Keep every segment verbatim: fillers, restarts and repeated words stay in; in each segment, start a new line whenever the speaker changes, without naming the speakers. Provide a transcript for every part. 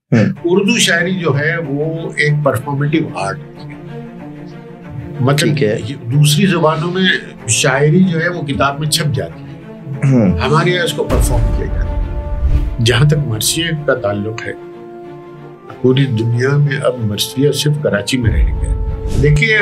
اردو شاعری جو ہے وہ ایک پرفارمیٹیو آرٹ ہے، مطلب دوسری زبانوں میں شاعری جو ہے وہ کتاب میں چھپ جاتی ہے، ہمارے یہاں اس کو پرفارم کیا جاتا ہے۔ جہاں تک مرثیے کا تعلق ہے، پوری دنیا میں اب مرثیہ صرف کراچی میں رہ گیا۔ دیکھیے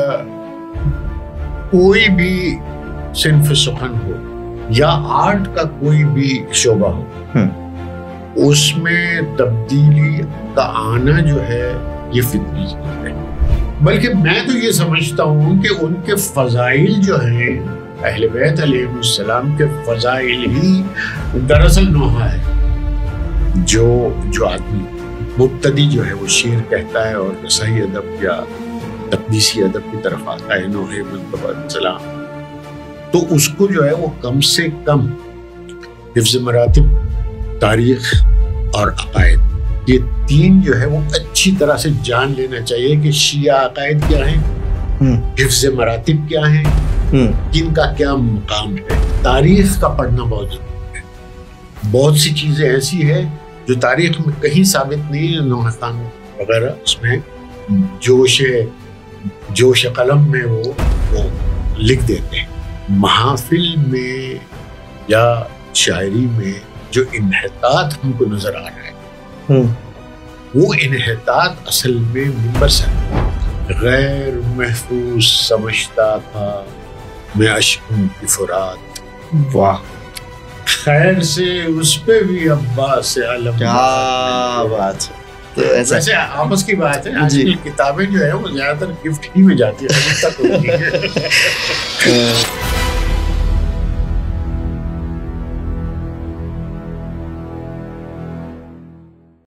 کوئی بھی صنف سخن ہو یا آرٹ کا کوئی بھی شعبہ ہو، اس میں تبدیلی کا آنا جو ہے یہ فطری ہے، بلکہ میں تو یہ سمجھتا ہوں کہ ان کے فضائل جو ہیں، اہل بیت علیہ السلام کے فضائل ہی دراصل نوحہ ہے۔ جو جو آدمی مبتدی جو ہے وہ شعر کہتا ہے اور رسائی ادب یا تقدیسی ادب کی طرف آتا ہے، نوحہ منتبہ سلام، تو اس کو جو ہے وہ کم سے کم حفظ مراتب، تاریخ اور عقائد، یہ تین جو ہے وہ اچھی طرح سے جان لینا چاہیے کہ شیعہ عقائد کیا ہیں، حفظ مراتب کیا ہیں، کن کا کیا مقام ہے۔ تاریخ کا پڑھنا بہت ضروری ہے۔ بہت سی چیزیں ایسی ہیں جو تاریخ میں کہیں ثابت نہیں ہے، نوحہ خان وغیرہ اس میں جوش جوش قلم میں وہ وہ لکھ دیتے ہیں۔ محافل میں یا شاعری میں جو انحطاط ہم کو نظر آ رہا ہے، وہ انحطاط اصل میں منبر سے غیر محفوظ سمجھتا تھا میں اشکوں کی فرات،
واہ،
خیر سے اس پہ بھی عباس سے علم،
کیا بات ہے۔
ویسے آپس کی بات ہے، آج کل کتابیں جو ہے وہ زیادہ تر گفٹ ہی میں جاتی ہے،